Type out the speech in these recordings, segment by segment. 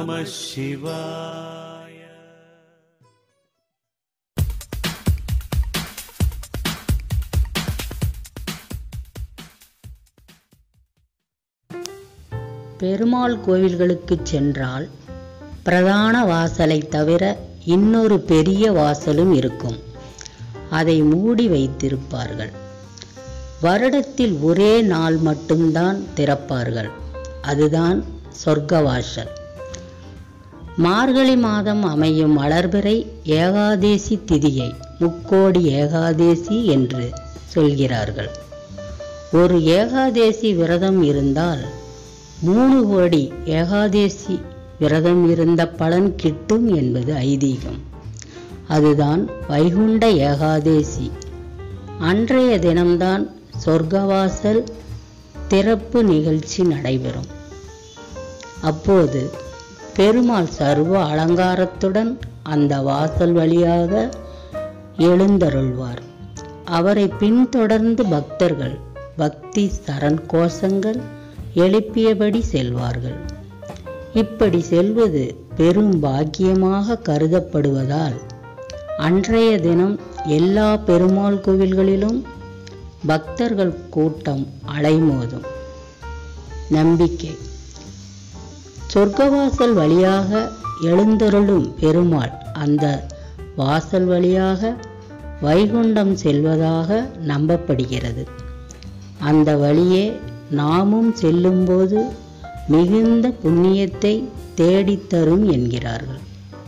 சிவாய. பெருமாள் கோவில்களுக்கு சென்றால் பிரதான வாசலை தவிர இன்னொரு பெரிய வாசலும் இருக்கும். அதை மூடி வைத்திருப்பார்கள். வருடத்தில் ஒரே நாள் மட்டும்தான் திறப்பார்கள். அதுதான் சொர்க்கவாசல். மார்கழி மாதம் அமையும் வளர்பிறை ஏகாதேசி திதியை முக்கோடி ஏகாதேசி என்று சொல்கிறார்கள். ஒரு ஏகாதேசி விரதம் இருந்தால் 3 கோடி ஏகாதேசி விரதம் இருந்த பலன் கிட்டும் என்பது ஐதீகம். அதுதான் வைகுண்ட ஏகாதேசி. அன்றைய தினம்தான் சொர்க்கவாசல் திறப்பு நிகழ்ச்சி நடைபெறும். அப்போது பெருமாள் சர்வ அலங்காரத்துடன் அந்த வாசல் வழியாக எழுந்தருள்வார். அவரை பின்தொடர்ந்து பக்தர்கள் பக்தி சரண் கோஷங்கள் எழுப்பியபடி செல்வார்கள். இப்படி செல்வது பெரும் பாக்கியமாக கருதப்படுவதால் அன்றைய தினம் எல்லா பெருமாள் கோவில்களிலும் பக்தர்கள் கூட்டம் அலைமோதும். நம்பிக்கை. சொர்க்கவாசல் வழியாக எழுந்தருளும் பெருமாள் அந்த வாசல் வழியாக வைகுண்டம் செல்வதாக நம்பப்படுகிறது. அந்த வழியே நாமும் செல்லும்போது மிகுந்த புண்ணியத்தை தேடித்தரும் என்கிறார்கள்.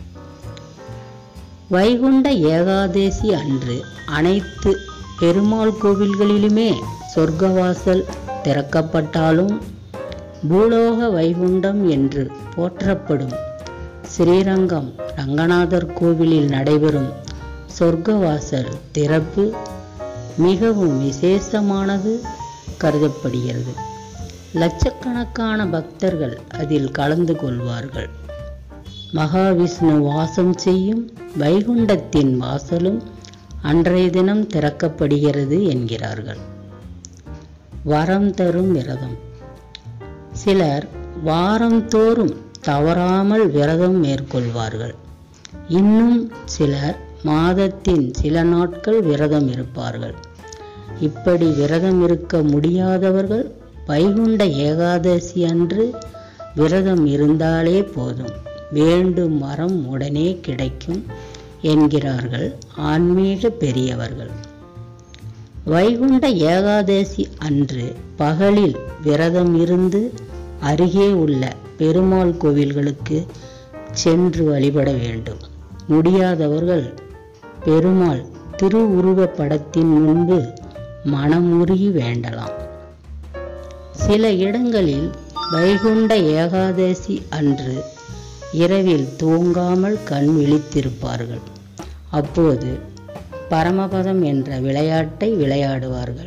வைகுண்ட ஏகாதேசி அன்று அனைத்து பெருமாள் கோவில்களிலுமே சொர்க்கவாசல் திறக்கப்பட்டாலும் பூலோக வைகுண்டம் என்று போற்றப்படும் ஸ்ரீரங்கம் ரங்கநாதர் கோவிலில் நடைபெறும் சொர்க்கவாசல் திறப்பு மிகவும் விசேஷமானது கருதப்படுகிறது. லட்சக்கணக்கான பக்தர்கள் அதில் கலந்து கொள்வார்கள். மகாவிஷ்ணு வாசம் செய்யும் வைகுண்டத்தின் வாசலும் அன்றைய தினம் திறக்கப்படுகிறது என்கிறார்கள். வரம் தரும் விரதம். சிலர் வாரந்தோறும் தவறாமல் விரதம் மேற்கொள்வார்கள். இன்னும் சிலர் மாதத்தின் சில நாட்கள் விரதம் இருப்பார்கள். இப்படி விரதம் இருக்க முடியாதவர்கள் வைகுண்ட ஏகாதசி அன்று விரதம் இருந்தாலே போதும், வேண்டும் வரம் உடனே கிடைக்கும் என்கிறார்கள் ஆன்மீக பெரியவர்கள். வைகுண்ட ஏகாதசி அன்று பகலில் விரதம் இருந்து அருகே உள்ள பெருமாள் கோவில்களுக்கு சென்று வழிபட வேண்டும். முடியாதவர்கள் பெருமாள் திருவுருவ படத்தின் முன்பு மனமுருகி வேண்டலாம். சில இடங்களில் வைகுண்ட ஏகாதசி அன்று இரவில் தூங்காமல் கண் விழித்திருப்பார்கள். அப்போது பரமபதம் என்ற விளையாட்டை விளையாடுவார்கள்.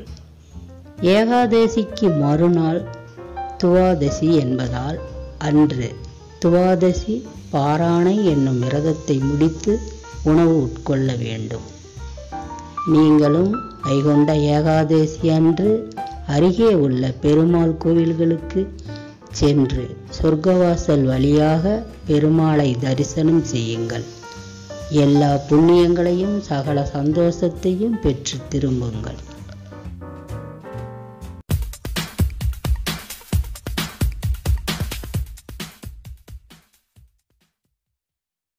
ஏகாதசிக்கு மறுநாள் துவாதசி என்பதால் அன்று துவாதசி பாராணை என்னும் விரதத்தை முடித்து உணவு உட்கொள்ள வேண்டும். நீங்களும் வைகுண்ட ஏகாதசி அன்று அருகே உள்ள பெருமாள் கோவில்களுக்கு சென்று சொர்க்கவாசல் வழியாக பெருமாளை தரிசனம் செய்யுங்கள். எல்லா புண்ணியங்களையும் சகல சந்தோஷத்தையும் பெற்று திரும்புங்கள்.